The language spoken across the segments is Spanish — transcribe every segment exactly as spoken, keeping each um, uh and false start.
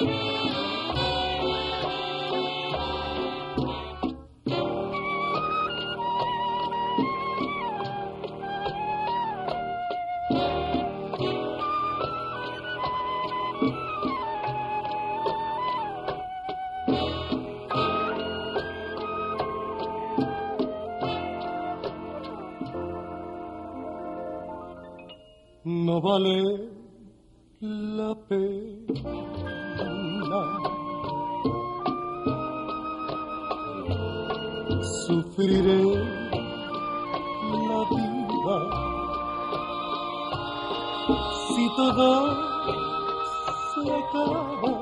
No vale la pena sufriré la vida si todo se acaba,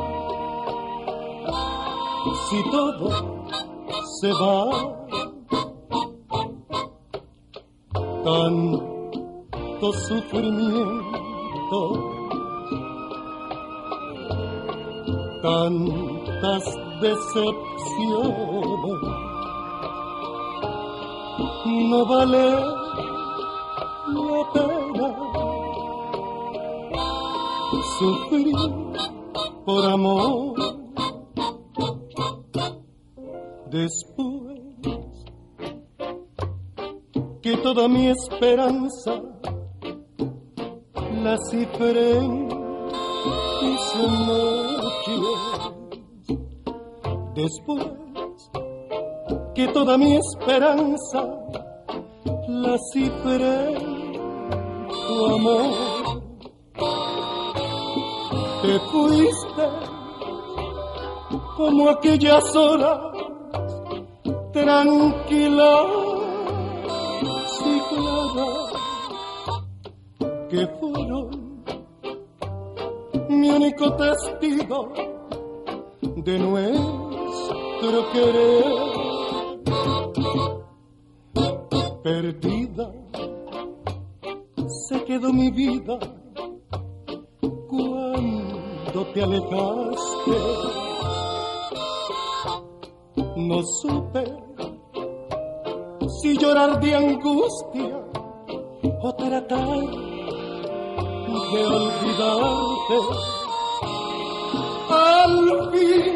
si todo se va. Tanto sufrimiento, tantas decepciones, no vale la pena sufrir por amor. Después que toda mi esperanza la cifré en tus noches, después que toda mi esperanza la cifré en tu amor, te fuiste como aquellas horas tranquilas y claras que fueron mi único testigo de nuestro querer. Perdida se quedó mi vida cuando te alejaste. No supe si llorar de angustia o tratar de olvidarte. Al fin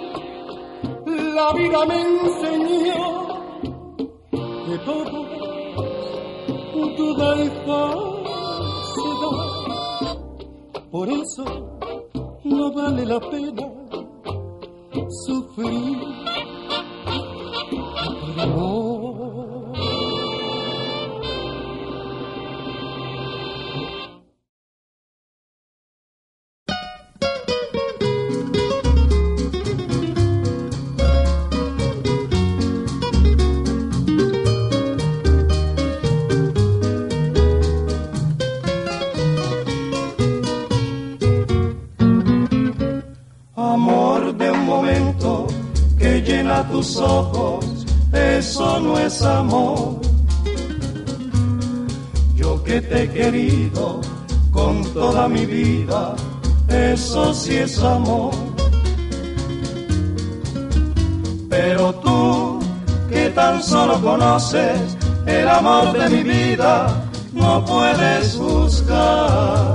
la vida me enseñó que todo duda y falsedad. Por eso no vale la pena sufrir por amor. Amor de un momento que llena tus ojos, eso no es amor. Yo que te he querido con toda mi vida, eso sí es amor. Pero tú que tan solo conoces el amor de mi vida, no puedes buscar.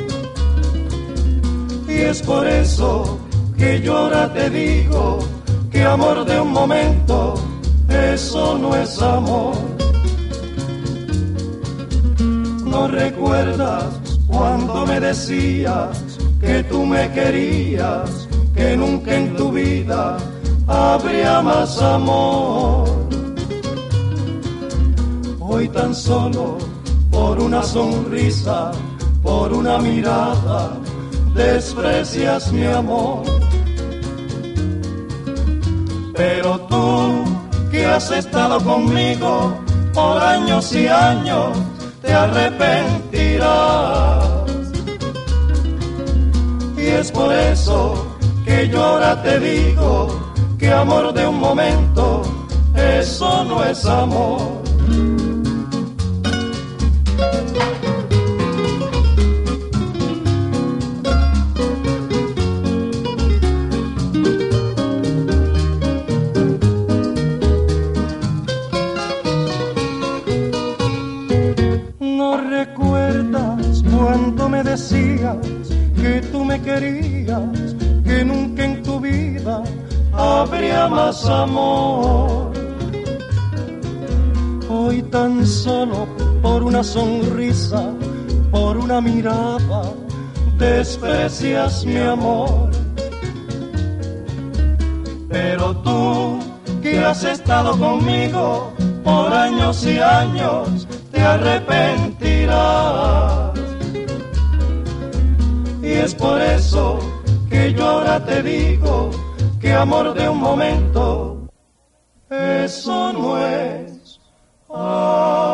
Y es por eso que yo ahora te digo que amor de un momento, eso no es amor. ¿No recuerdas cuando me decías que tú me querías, que nunca en tu vida habría más amor? Hoy tan solo por una sonrisa, por una mirada, desprecias mi amor. Pero tú que has estado conmigo por años y años, te arrepentirás. Y es por eso que yo ahora te digo que amor de un momento, eso no es amor. Decías que tú me querías, que nunca en tu vida habría más amor. Hoy tan solo por una sonrisa, por una mirada, desprecias mi amor. Pero tú, que has estado conmigo por años y años, te arrepentirás. Y es por eso que yo ahora te digo que amor de un momento, eso no es amor.